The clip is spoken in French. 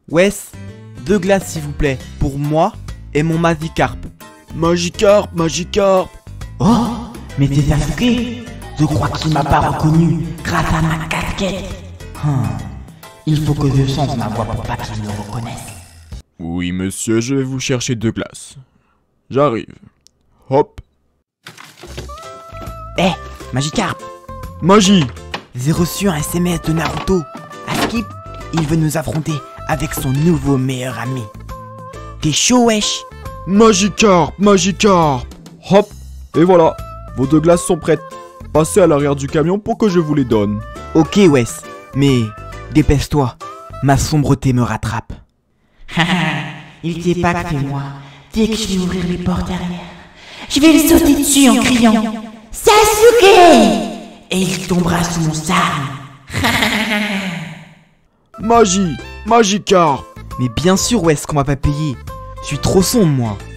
Wes, 2 glaces s'il vous plaît, pour moi et mon Magikarp. Magikarp, Magikarp. Oh, mais t'es Sasuke. Je crois qu'il m'a pas reconnu grâce à ma casquette. Il faut que je change ma voix pour pas qu'il me reconnaisse. Oui, monsieur, je vais vous chercher 2 glaces. J'arrive. Hop. Eh, Magikarp, Magie. j'ai reçu un SMS de Naruto. À Skip, il veut nous affronter avec son nouveau meilleur ami. T'es chaud, wesh? Magikarp, Magikarp. Hop. Et voilà, vos 2 glaces sont prêtes. Passez à l'arrière du camion pour que je vous les donne. Ok, Wes, mais dépêche-toi, ma sombreté me rattrape. Il sait pas que c'est moi. Dès que je vais ouvrir les portes derrière, je vais lui sauter dessus en criant Sasuke! Et il tombera sous mon charme. Magie, Magikarp. Mais bien sûr, Wes, qu'on va pas payer. Je suis trop sombre, moi.